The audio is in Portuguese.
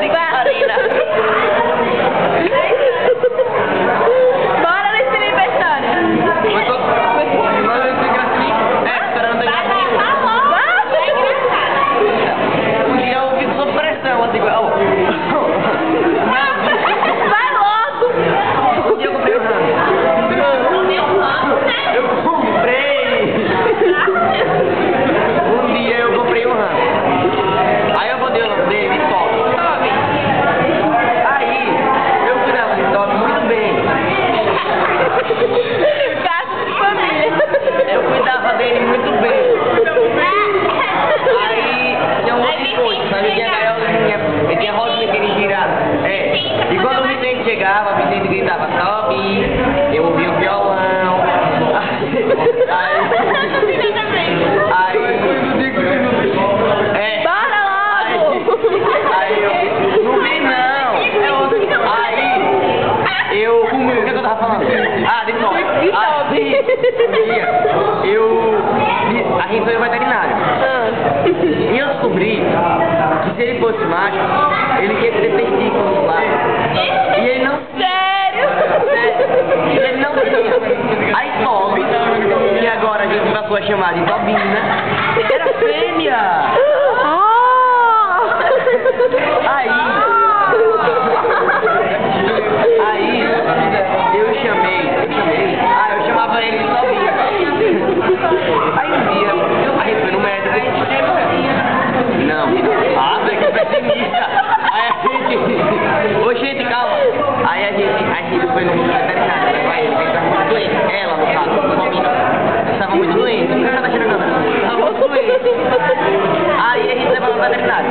Marina. Bora nesse aniversário. Um dia eu fico sob pressão, assim, vai logo. um dia eu comprei o ramo. Eu comprei. Um dia eu comprei um ramo. Aí eu botei o nome dele, Top. Aí eu cuidava de Top muito bem. Caso de família. Eu cuidava dele muito bem. Aí tinha um monte de coisa, sabe? Tinha gaiolinha, tinha rodinha que ele girava. É. E quando o Vicente chegava, o Vicente gritava Top, eu ouvia o violão. Bora logo. Aí eu não vi não. Aí eu o que eu tava falando? Ah, de Top. A gente foi ao veterinário. E eu descobri que se ele fosse macho, ele ia ter testículos lá. E ele não. Sério? Ele não tinha. Aí Toby, que agora a gente passou a chamar de Tobina, era fêmea. Aí eu chamava ele de Tobina. Aí um dia, a gente foi no médico. Não. Ah, você que pessimista. Aí a gente. Ô, gente, calma. Aí a gente foi no veterinário, levar ele, porque ele estava muito doente. Ela, no caso, estava muito doente. Não tá tirando nada. Estava muito doente. Aí a gente levou no veterinário.